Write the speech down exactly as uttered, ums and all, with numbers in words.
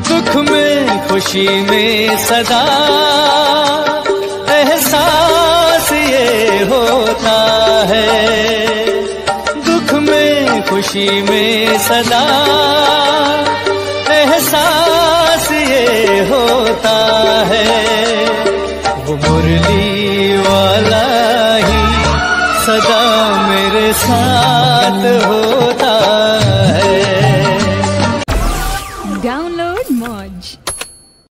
दुख में खुशी में सदा एहसास ये होता है। दुख में खुशी में सदा एहसास ये होता है। वो मुरली वाला ही सदा मेरे साथ होता है।